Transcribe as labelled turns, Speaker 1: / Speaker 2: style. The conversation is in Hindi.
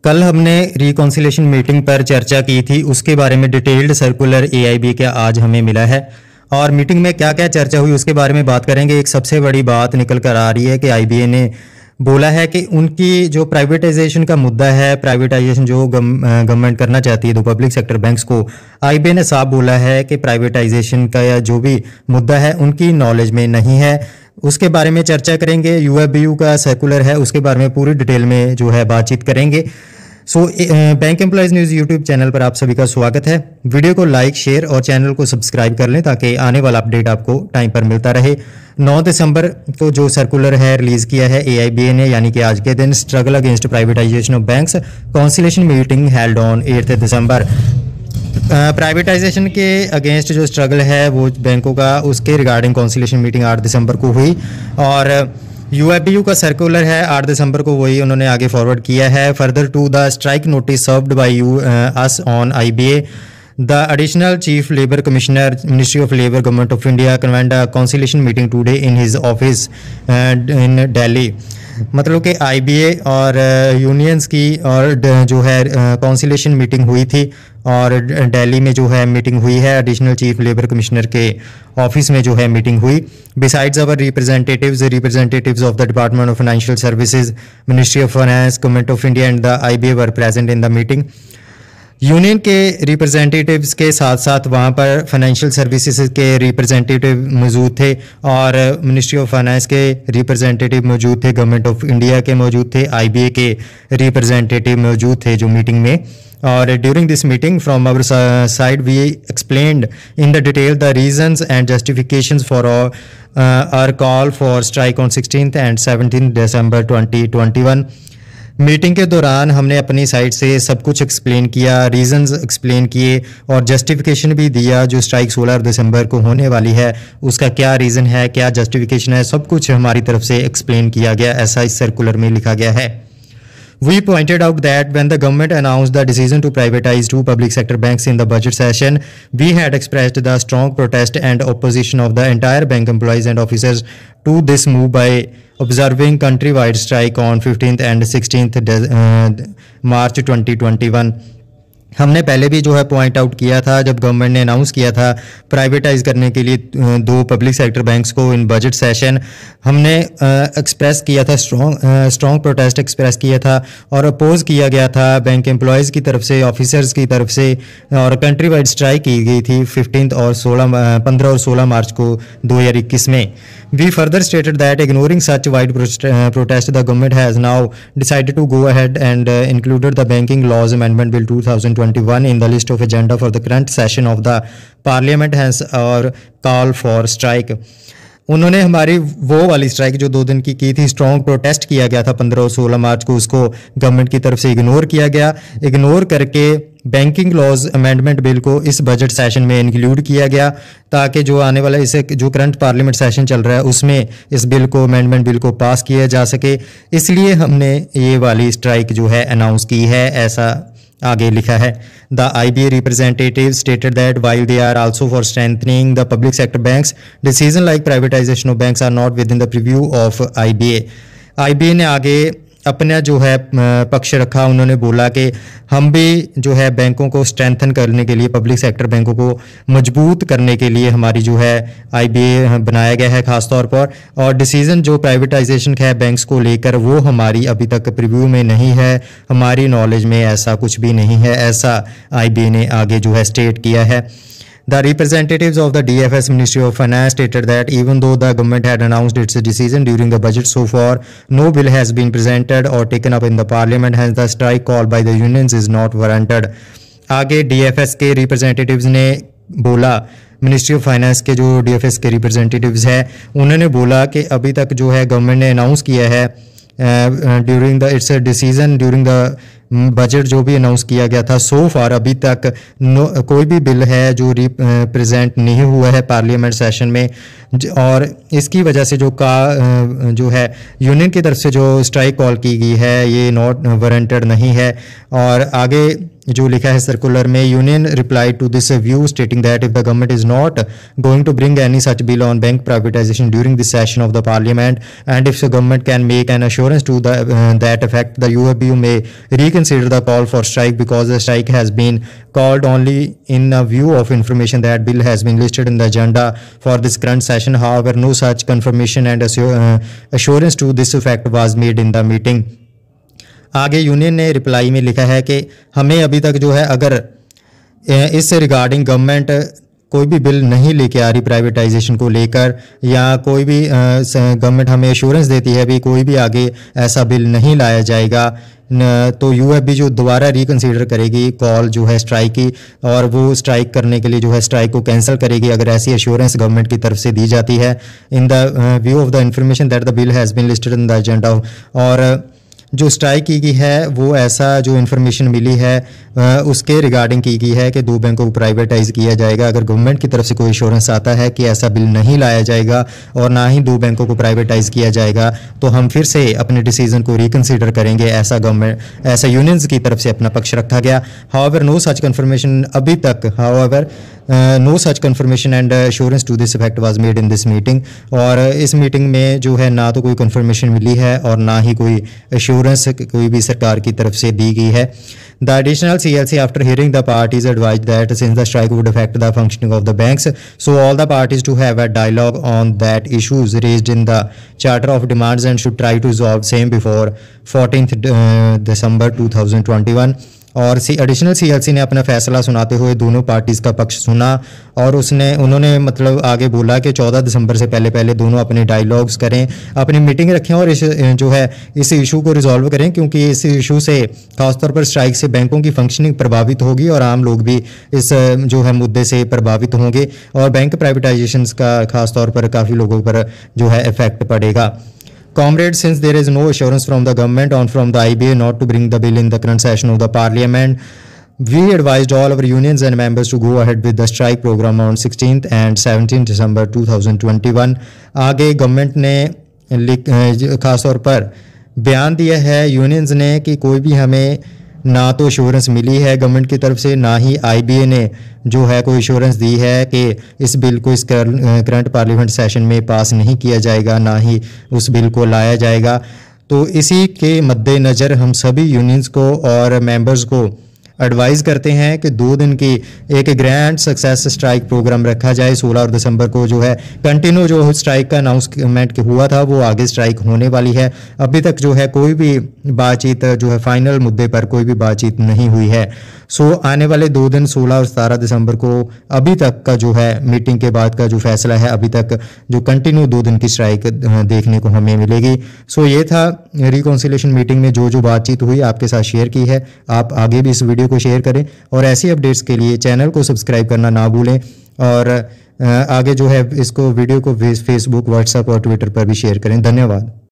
Speaker 1: कल हमने रिकॉन्सिलेशन मीटिंग पर चर्चा की थी, उसके बारे में डिटेल्ड सर्कुलर एआईबी का आज हमें मिला है और मीटिंग में क्या क्या चर्चा हुई उसके बारे में बात करेंगे। एक सबसे बड़ी बात निकल कर आ रही है कि आईबीए ने बोला है कि उनकी जो प्राइवेटाइजेशन का मुद्दा है, प्राइवेटाइजेशन जो गवर्नमेंट करना चाहती है तो पब्लिक सेक्टर बैंक्स को, आईबीए ने साफ बोला है कि प्राइवेटाइजेशन का या जो भी मुद्दा है उनकी नॉलेज में नहीं है। उसके बारे में चर्चा करेंगे। यूएफबीयू का सर्कुलर है, उसके बारे में पूरी डिटेल में जो है बातचीत करेंगे। Bank employees news YouTube channel पर आप सभी का स्वागत है। वीडियो को लाइक, शेयर और चैनल को सब्सक्राइब कर लें ताकि आने वाला अपडेट आपको टाइम पर मिलता रहे। 9 दिसंबर को जो सर्कुलर है रिलीज़ किया है एआईबीए ने, यानी कि आज के दिन, struggle against privatisation of banks, conciliation meeting held on 8 December. Privatisation के अगेंस्ट जो स्ट्रगल है वो बैंकों का, उसके रिगार्डिंग कॉन्सिलेशन मीटिंग 8 दिसंबर को हुई और यूएफबीयू का सर्कुलर है 8 दिसंबर को, वही उन्होंने आगे फॉरवर्ड किया है। Further to the strike notice served by us on IBA, the additional chief labour commissioner, ministry of labour, government of India, convened a conciliation meeting today in his office in Delhi. मतलब कि आईबीए और यूनियंस की और जो है कॉन्सिलेशन मीटिंग हुई थी और दिल्ली में जो है मीटिंग हुई है, एडिशनल चीफ लेबर कमिश्नर के ऑफिस में जो है मीटिंग हुई। Besides our representatives of the department of financial services, ministry of finance, government of India and the IBA were present in the meeting. Union के रिप्रेजेंटेटिव्स के साथ साथ वहाँ पर फाइनेंशियल सर्विसेज के रिप्रेजेंटेटिव मौजूद थे और मिनिस्ट्री ऑफ फाइनेंस के रिप्रेजेंटेटिव मौजूद थे, गवर्नमेंट ऑफ इंडिया के मौजूद थे, आईबीए के रिप्रेजेंटेटिव मौजूद थे जो मीटिंग में। और during this meeting from our side we explained in the detail the reasons and justifications for our call for strike on 16 and 17 December 2021। Meeting के दौरान हमने अपनी साइड से सब कुछ एक्सप्लेन किया, रीजंस एक्सप्लेन किए और जस्टिफिकेशन भी दिया। जो स्ट्राइक 16 दिसंबर को होने वाली है उसका क्या रीज़न है, क्या जस्टिफिकेशन है, सब कुछ हमारी तरफ से एक्सप्लेन किया गया, ऐसा इस सर्कुलर में लिखा गया है। We pointed out that when the government announced the decision to privatize 2 public sector banks in the budget session, we had expressed the strong protest and opposition of the entire bank employees and officers to this move by observing countrywide strike on 15th and 16th March 2021. हमने पहले भी जो है पॉइंट आउट किया था जब गवर्नमेंट ने अनाउंस किया था प्राइवेटाइज करने के लिए 2 पब्लिक सेक्टर बैंक्स को इन बजट सेशन, हमने एक्सप्रेस किया था, स्ट्रॉन्ग प्रोटेस्ट एक्सप्रेस किया था और अपोज किया गया था बैंक एम्प्लॉयज़ की तरफ से, ऑफिसर्स की तरफ से, और कंट्री वाइड स्ट्राइक की गई थी 15 और 16 मार्च को 2021 में। We further stated that ignoring such wide protest the government has now decided to go ahead and included the banking laws amendment bill 2021 in the list of agenda for the current session of the parliament, hence our call for strike. उन्होंने हमारी वो वाली स्ट्राइक जो 2 दिन की थी, स्ट्रॉन्ग प्रोटेस्ट किया गया था 15 और 16 मार्च को, उसको गवर्नमेंट की तरफ से इग्नोर किया गया। इग्नोर करके बैंकिंग लॉज अमेंडमेंट बिल को इस बजट सेशन में इंक्लूड किया गया ताकि जो आने वाला इसे जो करंट पार्लियामेंट सेशन चल रहा है उसमें इस बिल को, अमेंडमेंट बिल को पास किया जा सके। इसलिए हमने ये वाली स्ट्राइक जो है अनाउंस की है, ऐसा आगे लिखा है। The IBA representative stated that while they are also for strengthening the public sector banks, decision like privatisation of banks are not within the preview of IBA. IBA ने आगे अपना जो है पक्ष रखा। उन्होंने बोला कि हम भी जो है बैंकों को स्ट्रेंथन करने के लिए, पब्लिक सेक्टर बैंकों को मजबूत करने के लिए हमारी जो है आईबीए बनाया गया है खास तौर पर, और डिसीजन जो प्राइवेटाइजेशन का है बैंक्स को लेकर वो हमारी अभी तक प्रीव्यू में नहीं है, हमारी नॉलेज में ऐसा कुछ भी नहीं है, ऐसा आईबीए ने आगे जो है स्टेट किया है। The representatives of the DFS Ministry of Finance stated that even though the government had announced its decision during the budget, so far no bill has been presented or taken up in the parliament, hence the strike called by the unions is not warranted. आगे DFS के representatives ने बोला, मिनिस्ट्री ऑफ फाइनेंस के जो DFS के रिप्रेजेंटेटिव्स हैं उन्होंने बोला कि अभी तक जो है गवर्नमेंट ने अनाउंस किया है during the its decision during the budget जो भी अनाउंस किया गया था, सो फार अभी तक कोई भी बिल है जो प्रेजेंट नहीं हुआ है पार्लियामेंट सेशन में, और इसकी वजह से जो है यूनियन की तरफ से जो स्ट्राइक कॉल की गई है ये नॉट वारंटेड नहीं है। और आगे जो लिखा है सर्कुलर में, union replied to this view stating that if the government is not going to bring any such bill on bank privatisation during this session of the parliament and if the government can make an assurance to that effect the UFBU में reconsider the call for strike because the strike has been called only in a view of information that bill has been listed in the agenda for this current session. However, no such confirmation and assurance to this effect was made in the meeting. आगे यूनियन ने रिप्लाई में लिखा है कि हमें अभी तक जो है अगर इससे रिगार्डिंग गवर्नमेंट कोई भी बिल नहीं लेके आ रही प्राइवेटाइजेशन को लेकर, या कोई भी गवर्नमेंट हमें एश्योरेंस देती है भी कोई भी आगे ऐसा बिल नहीं लाया जाएगा, तो यूएफबी जो दोबारा रिकंसीडर करेगी कॉल जो है स्ट्राइक की, और वो स्ट्राइक करने के लिए जो है स्ट्राइक को कैंसिल करेगी अगर ऐसी एश्योरेंस गवर्नमेंट की तरफ से दी जाती है in the view of the information that the bill has been listed in the agenda. और जो स्ट्राइक की गई है वो ऐसा जो इन्फॉर्मेशन मिली है उसके रिगार्डिंग की गई है कि 2 बैंकों को प्राइवेटाइज किया जाएगा। अगर गवर्नमेंट की तरफ से कोई एश्योरेंस आता है कि ऐसा बिल नहीं लाया जाएगा और ना ही 2 बैंकों को प्राइवेटाइज किया जाएगा, तो हम फिर से अपने डिसीजन को रिकंसीडर करेंगे, ऐसा यूनियंस की तरफ से अपना पक्ष रखा गया। हाउएवर नो सच कंफर्मेशन अभी तक no such confirmation and assurance to this effect was made in this meeting. और इस मीटिंग में जो है ना तो कोई कंफर्मेशन मिली है और ना ही कोई एश्योरेंस कोई भी सरकार की तरफ से दी गई है। The additional CLC, after hearing the parties, advised that since the strike would affect the functioning of the banks, so all the parties to have a dialogue on that issues raised in the Charter of Demands and should try to resolve same before 14th December 2021। और एडिशनल CLC ने अपना फैसला सुनाते हुए दोनों पार्टीज़ का पक्ष सुना और उन्होंने मतलब आगे बोला कि 14 दिसंबर से पहले दोनों अपने डायलॉग्स करें, अपनी मीटिंग रखें और इस इशू को रिजॉल्व करें, क्योंकि इस इशू से खासतौर पर स्ट्राइक से बैंकों की फंक्शनिंग प्रभावित होगी और आम लोग भी इस जो है मुद्दे से प्रभावित होंगे और बैंक प्राइवेटाइजेशन का खासतौर पर काफ़ी लोगों पर जो है इफेक्ट पड़ेगा। Comrades, since there is no assurance from the government or from the IBA not to bring the bill in the current session of the parliament, we advised all our unions and members to go ahead with the strike program on 16th and 17th December 2021। आगे गवर्नमेंट ने खासतौर पर बयान दिया है यूनियंस ने कि कोई भी हमें ना तो एश्योरेंस मिली है गवर्नमेंट की तरफ से, ना ही IBA ने जो है कोई एश्योरेंस दी है कि इस बिल को इस करंट पार्लियामेंट सेशन में पास नहीं किया जाएगा, ना ही उस बिल को लाया जाएगा। तो इसी के मद्देनज़र हम सभी यूनियंस को और मेंबर्स को एडवाइज़ करते हैं कि 2 दिन की एक ग्रैंड सक्सेस स्ट्राइक प्रोग्राम रखा जाए। 16 और दिसंबर को जो है कंटिन्यू जो स्ट्राइक का अनाउंसमेंट हुआ था वो आगे स्ट्राइक होने वाली है। अभी तक जो है कोई भी बातचीत जो है फाइनल मुद्दे पर कोई भी बातचीत नहीं हुई है। सो आने वाले 2 दिन 16 और 17 दिसंबर को अभी तक का जो है मीटिंग के बाद का जो फैसला है, अभी तक जो कंटिन्यू 2 दिन की स्ट्राइक देखने को हमें मिलेगी। सो ये था रिकॉन्सिलिएशन मीटिंग में जो बातचीत हुई आपके साथ शेयर की है। आप आगे भी इस वीडियो को शेयर करें और ऐसी अपडेट्स के लिए चैनल को सब्सक्राइब करना ना भूलें और आगे जो है इसको वीडियो को फेसबुक, व्हाट्सएप और ट्विटर पर भी शेयर करें। धन्यवाद।